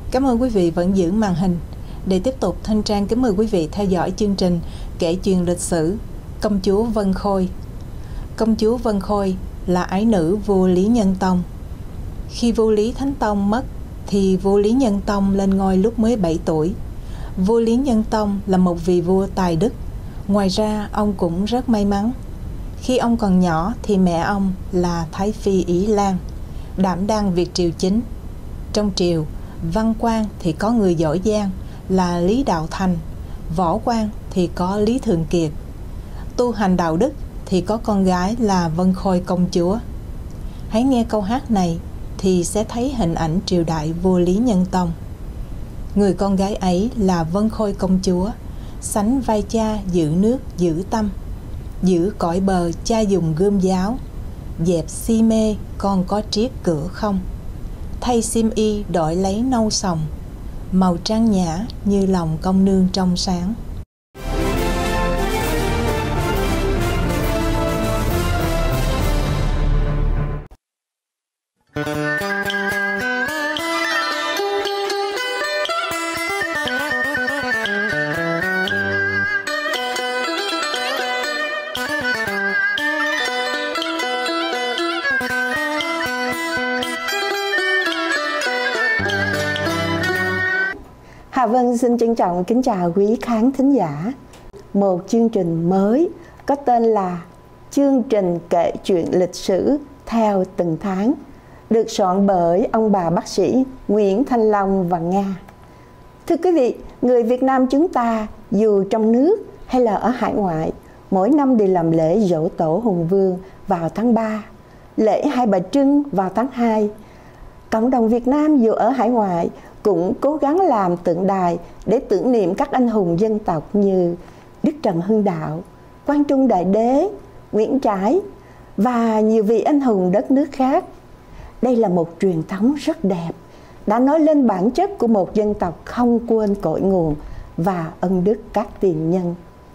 Cảm ơn quý vị vẫn giữ màn hình. Để tiếp tục, Thanh Trang kính mời quý vị theo dõi chương trình kể chuyện lịch sử Công chúa Vân Khôi. Công chúa Vân Khôi là ái nữ vua Lý Nhân Tông. Khi vua Lý Thánh Tông mất thì vua Lý Nhân Tông lên ngôi lúc mới 7 tuổi. Vua Lý Nhân Tông là một vị vua tài đức. Ngoài ra, ông cũng rất may mắn. Khi ông còn nhỏ thì mẹ ông là Thái Phi Ý Lan, đảm đang việc triều chính. Trong triều, văn quan thì có người giỏi giang là Lý Đạo Thành, võ quan thì có Lý Thường Kiệt. Tu hành đạo đức thì có con gái là Vân Khôi công chúa. Hãy nghe câu hát này thì sẽ thấy hình ảnh triều đại vua Lý Nhân Tông. Người con gái ấy là Vân Khôi công chúa, sánh vai cha giữ nước giữ tâm. Giữ cõi bờ cha dùng gươm giáo, dẹp si mê con có triết cửa không. Thay xiêm y đổi lấy nâu sòng, màu trang nhã như lòng công nương trong sáng. Hà Vân xin trân trọng kính chào quý khán thính giả. Một chương trình mới có tên là chương trình kể chuyện lịch sử theo từng tháng, được soạn bởi ông bà bác sĩ Nguyễn Thanh Long và Nga. Thưa quý vị, người Việt Nam chúng ta dù trong nước hay là ở hải ngoại, mỗi năm đều làm lễ giỗ tổ Hùng Vương vào tháng 3, lễ Hai Bà Trưng vào tháng 2. Cộng đồng Việt Nam dù ở hải ngoại cũng cố gắng làm tượng đài để tưởng niệm các anh hùng dân tộc như Đức Trần Hưng Đạo, Quang Trung Đại Đế, Nguyễn Trãi và nhiều vị anh hùng đất nước khác. Đây là một truyền thống rất đẹp, đã nói lên bản chất của một dân tộc không quên cội nguồn và ân đức các tiền nhân.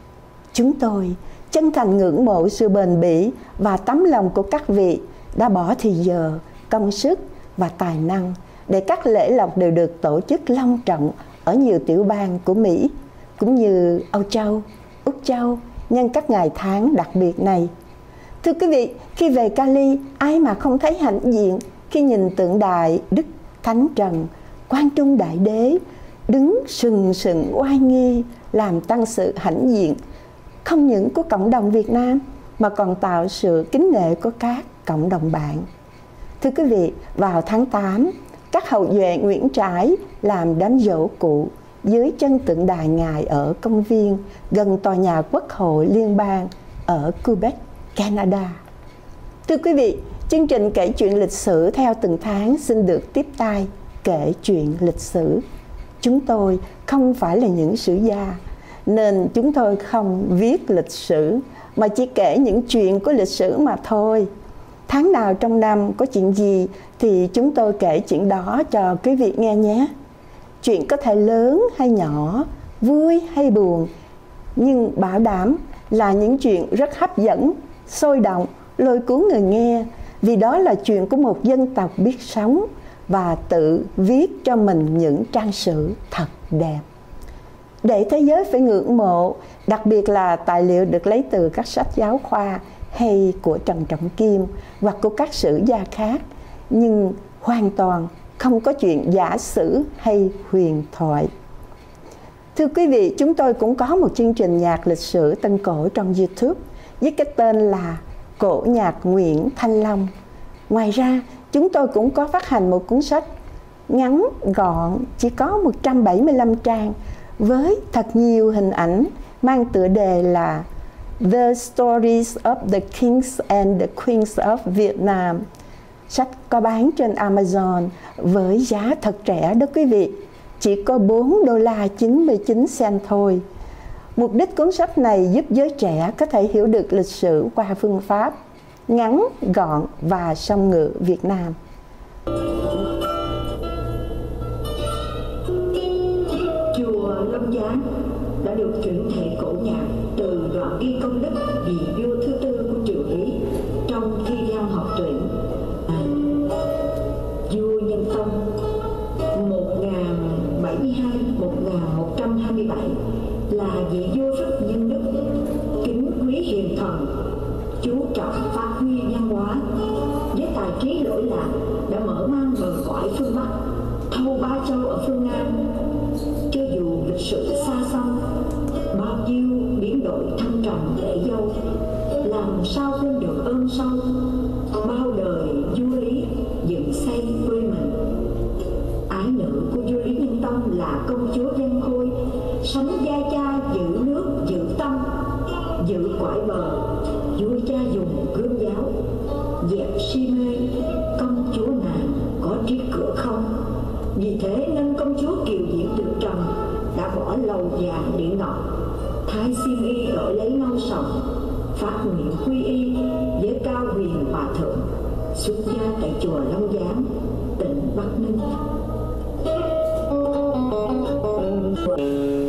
Chúng tôi chân thành ngưỡng mộ sự bền bỉ và tấm lòng của các vị đã bỏ thì giờ, công sức và tài năng để các lễ lộc đều được tổ chức long trọng ở nhiều tiểu bang của Mỹ, cũng như Âu Châu, Úc Châu nhân các ngày tháng đặc biệt này. Thưa quý vị, khi về Cali, ai mà không thấy hãnh diện khi nhìn tượng đài Đức Thánh Trần, Quang Trung Đại Đế đứng sừng sững oai nghi, làm tăng sự hãnh diện không những của cộng đồng Việt Nam mà còn tạo sự kính nể của các cộng đồng bạn. Thưa quý vị, vào tháng 8, các hậu duệ Nguyễn Trãi làm đám giỗ cụ dưới chân tượng đài Ngài ở công viên gần tòa nhà Quốc hội Liên bang ở Quebec, Canada. Thưa quý vị, chương trình kể chuyện lịch sử theo từng tháng xin được tiếp tay kể chuyện lịch sử. Chúng tôi không phải là những sử gia, nên chúng tôi không viết lịch sử, mà chỉ kể những chuyện của lịch sử mà thôi. Tháng nào trong năm có chuyện gì thì chúng tôi kể chuyện đó cho quý vị nghe nhé. Chuyện có thể lớn hay nhỏ, vui hay buồn, nhưng bảo đảm là những chuyện rất hấp dẫn, sôi động, lôi cuốn người nghe, vì đó là chuyện của một dân tộc biết sống và tự viết cho mình những trang sử thật đẹp. Để thế giới phải ngưỡng mộ, đặc biệt là tài liệu được lấy từ các sách giáo khoa hay của Trần Trọng Kim hoặc của các sử gia khác, nhưng hoàn toàn không có chuyện giả sử hay huyền thoại. Thưa quý vị, chúng tôi cũng có một chương trình nhạc lịch sử tân cổ trong YouTube với cái tên là Cổ nhạc Nguyễn Thanh Long. Ngoài ra, chúng tôi cũng có phát hành một cuốn sách ngắn gọn, chỉ có 175 trang, với thật nhiều hình ảnh mang tựa đề là The Stories of the Kings and the Queens of Vietnam. Sách có bán trên Amazon với giá thật rẻ đó quý vị, chỉ có $4.99 thôi. Mục đích cuốn sách này giúp giới trẻ có thể hiểu được lịch sử qua phương pháp ngắn, gọn và song ngữ Việt Nam. Chùa Long Giáng đã được chuyển thể cổ nhạc từ đoạn ghi công đức vị vua thứ tư của triều Lý trong thi giao học tuyển. Vua Nhân Tông 1000 chú trọng phát huy văn hóa, với tài trí lỗi lạc đã mở mang bờ cõi phương Bắc, thâu ba châu ở phương Nam. Cho dù lịch sử xa xăm, bao nhiêu biến đổi thăng trầm để dâu, làm sao quên được ơn sâu, bao đời vua Lý dựng xây quê mình. Ái nữ của vua Lý Nhân Tông là công chúa Vân Khôi, sánh vai cha giữ nước giữ tâm, giữ quải bờ. Vua cha dùng gươm giáo dẹp si mê, công chúa nàng có triết cửa không. Vì thế nên công chúa Kiều Diễm Từ Trần đã bỏ lầu vàng điện ngọc, thái xiêm y đổi lấy nâu sòng, phát nguyện quy y với Cao Huyền Hòa Thượng, xuất gia tại chùa Long Giám, tỉnh Bắc Ninh.